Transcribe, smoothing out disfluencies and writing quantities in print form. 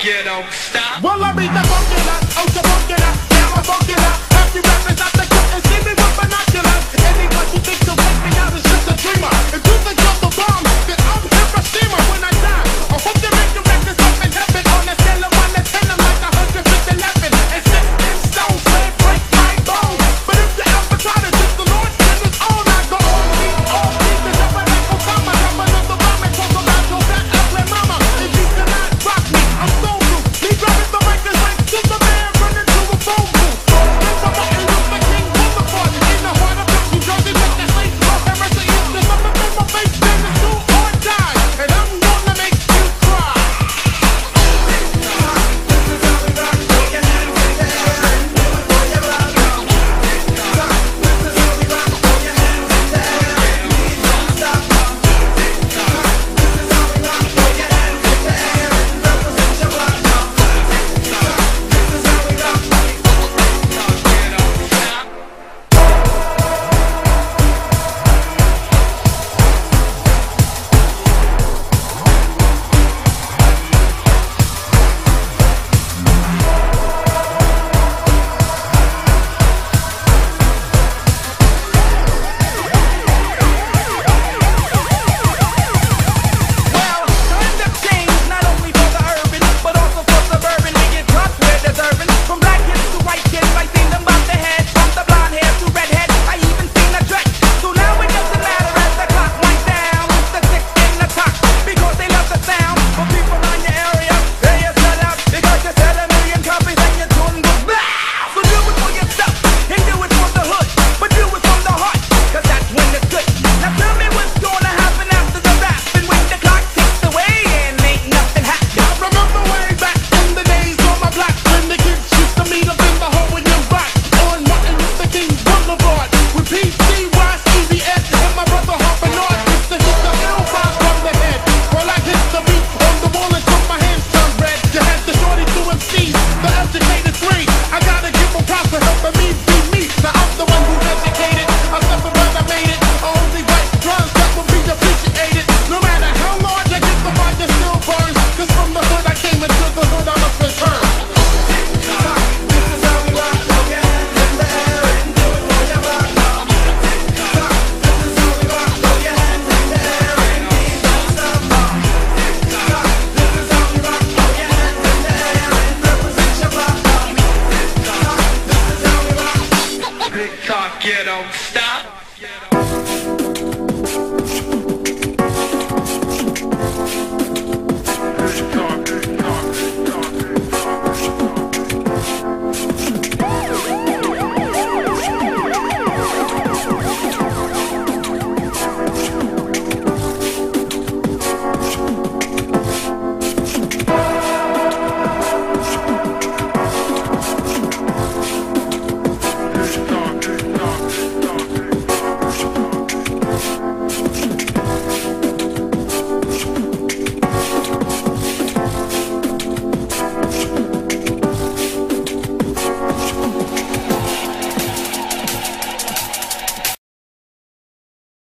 you don't stop. Well, I be the popular, oh so popular, now I'm popular. Happy rappers out the cut and see me with binoculars. Anyone who thinks to wake me out is just a dreamer. If you think you're the bomb, then I'm Hiroshima when I die. I hope you make the records up in heaven on a scale of 1 to 10. I'm like 111 and set in stone, say break my bones. But if you ever try to diss the Lord, then it's all I go on me, the jumping like Osama, jumping on the bomb and talk about your fat ugly mama. If you cannot rock me, I'm so rude. Me grabbing the mic is like Superman running to a phone booth. This is Martin Luther King Boulevard in the heart of New Jersey. Make that face low and mercy is the something in my face. Then it's do or die, and I'm gonna make you cry. Talk, you don't stop.